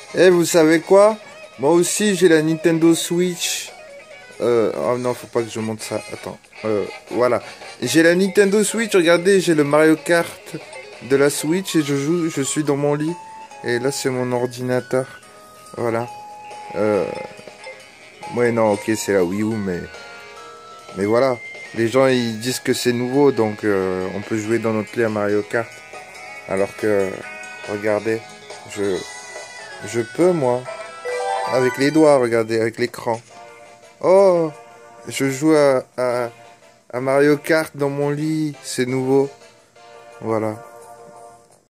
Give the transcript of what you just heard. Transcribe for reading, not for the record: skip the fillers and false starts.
Eh, vous savez quoi? Moi aussi, j'ai la Nintendo Switch. Oh non, faut pas que je monte ça. Attends. Voilà. J'ai la Nintendo Switch. Regardez, j'ai le Mario Kart de la Switch et je joue. Je suis dans mon lit. Et là, c'est mon ordinateur. Voilà. Euh, ouais, non, ok, c'est la Wii U, mais voilà. Les gens, ils disent que c'est nouveau, donc on peut jouer dans notre lit à Mario Kart. Alors que, regardez, je, je peux, moi. Avec les doigts, regardez, avec l'écran. Oh, je joue à Mario Kart dans mon lit, c'est nouveau. Voilà.